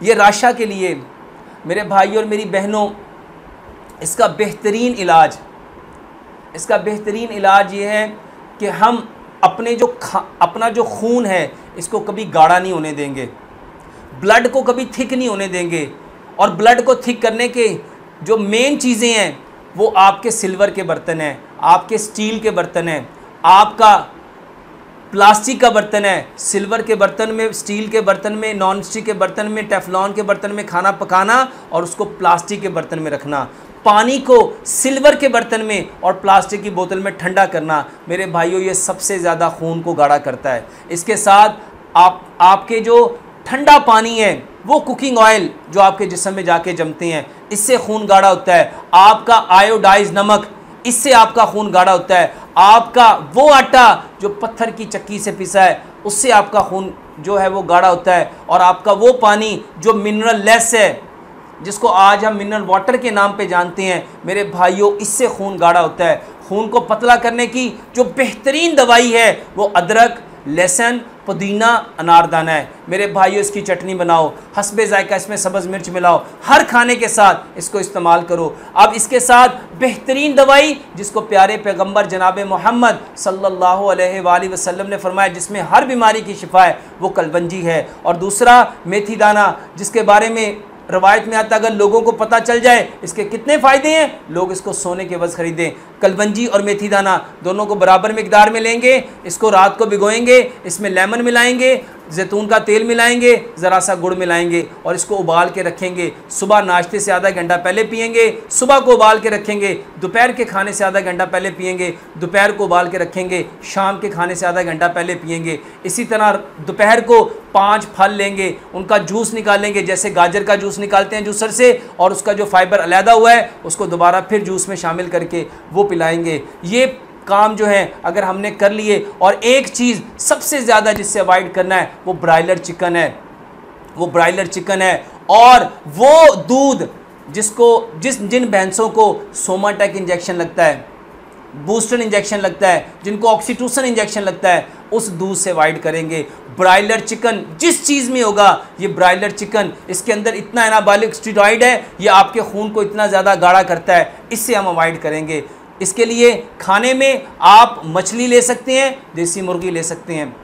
ये राशा के लिए मेरे भाई और मेरी बहनों, इसका बेहतरीन इलाज ये है कि हम अपना जो खून है इसको कभी गाढ़ा नहीं होने देंगे, ब्लड को कभी थिक नहीं होने देंगे। और ब्लड को थिक करने के जो मेन चीज़ें हैं वो आपके सिल्वर के बर्तन हैं, आपके स्टील के बर्तन हैं, आपका प्लास्टिक का बर्तन है। सिल्वर के बर्तन में, स्टील के बर्तन में, नॉन स्टिक के बर्तन में, टेफलॉन के बर्तन में खाना पकाना और उसको प्लास्टिक के बर्तन में रखना। पानी को सिल्वर के बर्तन में और प्लास्टिक की बोतल में ठंडा करना। मेरे भाइयों, ये सबसे ज़्यादा खून को गाढ़ा करता है। इसके साथ आपके जो ठंडा पानी है वो कुकिंग ऑयल जो आपके जिस्म में जाके जमते हैं, इससे खून गाढ़ा होता है। आपका आयोडाइज नमक, इससे आपका खून गाढ़ा होता है। आपका वो आटा जो पत्थर की चक्की से पिसा है, उससे आपका खून जो है वो गाढ़ा होता है। और आपका वो पानी जो मिनरल लेस है, जिसको आज हम मिनरल वाटर के नाम पे जानते हैं, मेरे भाइयों, इससे खून गाढ़ा होता है। खून को पतला करने की जो बेहतरीन दवाई है वो अदरक, लहसुन, पुदीना, अनारदाना है। मेरे भाइयों, इसकी चटनी बनाओ, हस्बे जायका इसमें सब्ज़ मिर्च मिलाओ, हर खाने के साथ इसको इस्तेमाल करो। अब इसके साथ बेहतरीन दवाई जिसको प्यारे पैगंबर जनाब मोहम्मद सल्लल्लाहु अलैहि वसल्लम ने फरमाया, जिसमें हर बीमारी की शिफा है, वो कलवंजी है। और दूसरा मेथी दाना, जिसके बारे में रवायत में आता है अगर लोगों को पता चल जाए इसके कितने फ़ायदे हैं, लोग इसको सोने के बस खरीदें। कलवंजी और मेथी दाना दोनों को बराबर मिकदार में लेंगे, इसको रात को भिगोएंगे, इसमें लेमन मिलाएंगे, जैतून का तेल मिलाएंगे, ज़रा सा गुड़ मिलाएंगे और इसको उबाल के रखेंगे। सुबह नाश्ते से आधा घंटा पहले पिएंगे, सुबह को उबाल के रखेंगे। दोपहर के खाने से आधा घंटा पहले पिएंगे, दोपहर को उबाल के रखेंगे। शाम के खाने से आधा घंटा पहले पिएंगे। इसी तरह दोपहर को 5 फल लेंगे, उनका जूस निकालेंगे, जैसे गाजर का जूस निकालते हैं जूसर से, और उसका जो फाइबर अलहदा हुआ है उसको दोबारा फिर जूस में शामिल करके वो पिलाएंगे। ये काम जो है अगर हमने कर लिए, और एक चीज़ सबसे ज़्यादा जिससे अवॉइड करना है वो ब्रायलर चिकन है। और वो दूध जिन भैंसों को सोमाटेक इंजेक्शन लगता है, बूस्टर इंजेक्शन लगता है, जिनको ऑक्सीटोसिन इंजेक्शन लगता है, उस दूध से अवॉइड करेंगे। ब्रायलर चिकन जिस चीज़ में होगा, ये ब्रायलर चिकन, इसके अंदर इतना एनाबॉलिक स्टेरॉइड है, ये आपके खून को इतना ज़्यादा गाढ़ा करता है, इससे हम अवॉइड करेंगे। इसके लिए खाने में आप मछली ले सकते हैं, देसी मुर्गी ले सकते हैं।